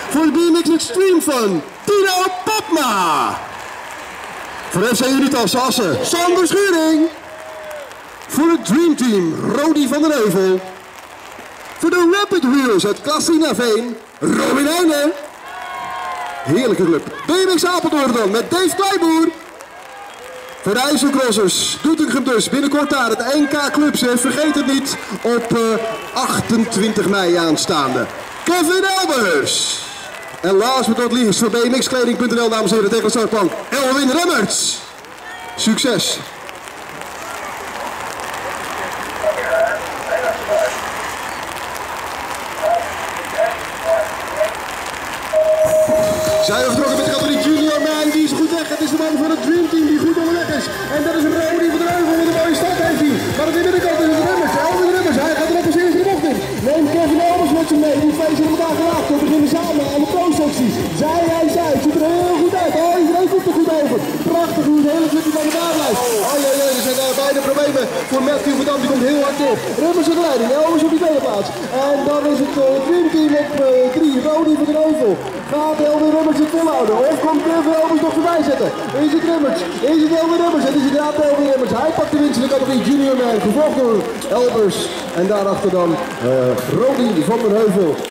Voor de BMX Extreme Fun, Tino Popma. Voor FC Unitas Assen, Sander Schuring. Voor het Dream Team, Rodi van der Heuvel. Voor de Rapid Wheels uit Klassinaveen, Robin Heijnen. Heerlijke club. BMX Apeldoorn dan met Dave Kleiboer. Voor de IJsselcrossers, Doetinchem dus, binnenkort daar het NK Clubs, vergeet het niet, op 28 mei aanstaande. Kevin Elbers. En last but not least, voor bmxkleding.nl, dames en heren, tegen de startplank, Elwin Remmerts. Succes! Zijn we vertrokken met de categorie Junior Man, die is goed weg. Het is de man van het Dream Team die goed onderweg is. En dat is een Rodi van der Heuvel, wat een mooie start heeft hij. Maar aan de binnenkant is het Remmers, Elwin Remmers. Hij gaat er op als eerste de bocht in. Neemt Kevin Elbers met zich mee. Die twee zijn elkaar geraakt. We beginnen samen aan de pro-sectie. Zij, ziet er heel goed uit. Oh, iedereen komt er goed over. Prachtig hoe het hele clubje bij elkaar blijft. Oh jee, er zijn beide problemen voor Matthew van Dam. Die komt heel hard door. Remmers in de leiding, Elbers op die tweede plaats. En dan is het Dream Team op 3, Rodi van der Heuvel. Gaat Elwin Remmers het volhouden? Of komt Kevin Elbers nog voorbij zetten? Is het Remmers? Is het Elwin Remmers? Het is inderdaad Elwin Remmers. Hij pakt de winst in de categorie Junior Man. Gevolgd door Elbers. En daarachter dan Rodi van der Heuvel.